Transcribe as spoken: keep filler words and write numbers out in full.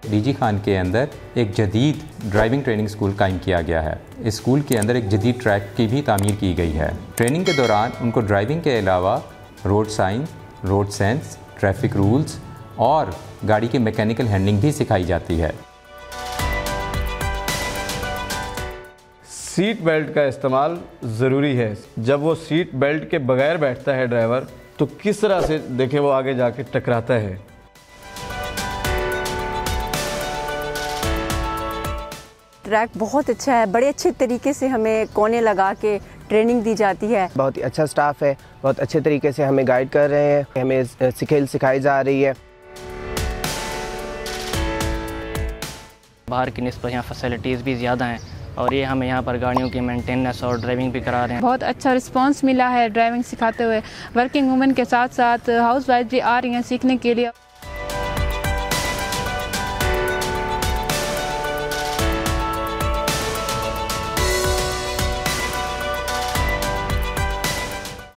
DG Khan के अंदर एक जदीद ड्राइविंग ट्रेनिंग स्कूल कायम किया गया है। इस स्कूल के अंदर एक जदीद ट्रैक की भी तामीर की गई है। ट्रेनिंग के दौरान उनको ड्राइविंग के अलावा road sign, road sense, traffic rules और गाड़ी की मैकेनिकल हैंडलिंग भी सिखाई जाती है। सीट बेल्ट का इस्तेमाल ज़रूरी है। जब वो सीट बेल्ट के बगैर बैठता है ड्राइवर, तो किस तरह से देखें वो आगे जाके टकराता है। ट्रैक बहुत अच्छा है, बड़े अच्छे तरीके से हमें कोने लगा के ट्रेनिंग दी जाती है। बहुत ही अच्छा स्टाफ है, बहुत अच्छे तरीके से हमें गाइड कर रहे हैं, हमें स्किल सिखाई जा रही है। बाहर की निस्बत यहाँ फैसिलिटीज़ भी ज़्यादा हैं और ये हमें यहाँ पर गाड़ियों की मेंटेनेंस और ड्राइविंग भी करा रहे हैं। बहुत अच्छा रिस्पांस मिला है ड्राइविंग सिखाते हुए। वर्किंग वुमेन के साथ साथ हाउस वाइफ भी आ रही हैं सीखने के लिए।